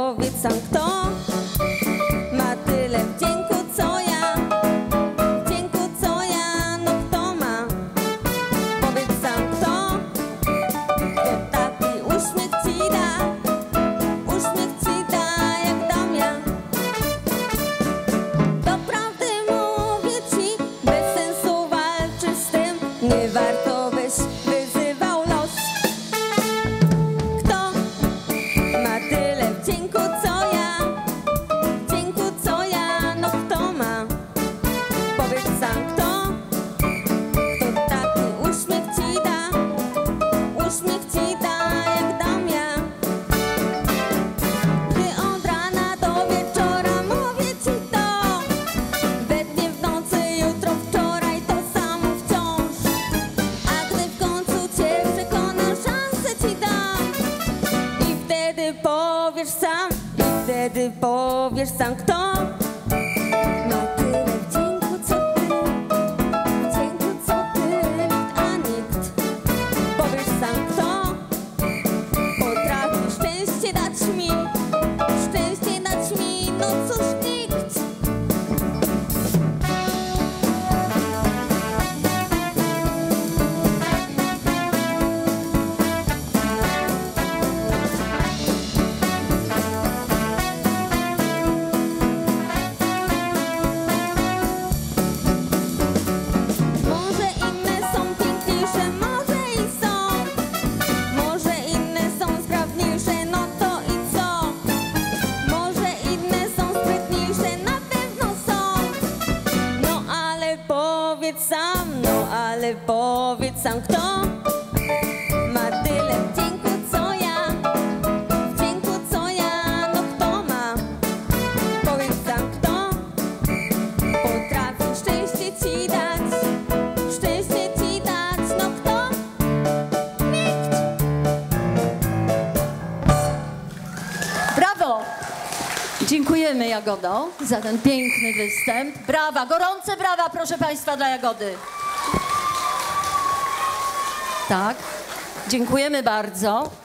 powiedz sam, kto ma tyle wdzięku, co ja. Wdzięku, co ja, no kto ma? Powiedz sam, kto taki uśmiech ci da. Uśmiech ci da, jak dam ja. Doprawdy mówię ci, bez sensu walczyć z tym. Nie warto byś wyzywał los. Kto ma tyle wdzięku, co ja? Wdzięku, co ja, no kto ma? Powiedz sam, kto taki uśmiech ci da. Uśmiech ci da, jak dam ja. Gdy od rana do wieczora mówię ci to, we dnie, w nocy, jutro, wczoraj, to samo wciąż. A gdy w końcu cię przekonam, szansę ci dam. I wtedy powiesz sam, kto ma tyle wdzięku, co ty. Wdzięku, co ty, nikt, a nikt. Powiesz sam, kto potrafi szczęście dać mi. Szczęście dać mi, no cóż, nikt. Może inne są piękniejsze, może i są. Może inne są sprawniejsze, no to i co? Może inne są sprytniejsze, na pewno są. No ale powiedz sam, kto ma tyle wdzięku, co ja. Wdzięku, co ja, no kto ma? Powiedz sam, kto potrafi szczęście ci dać. Szczęście ci dać, no kto? Nikt. Brawo! Dziękujemy, Jagodo, za ten piękny występ. Brawa, gorące brawa, proszę Państwa, dla Jagody. Tak, dziękujemy bardzo.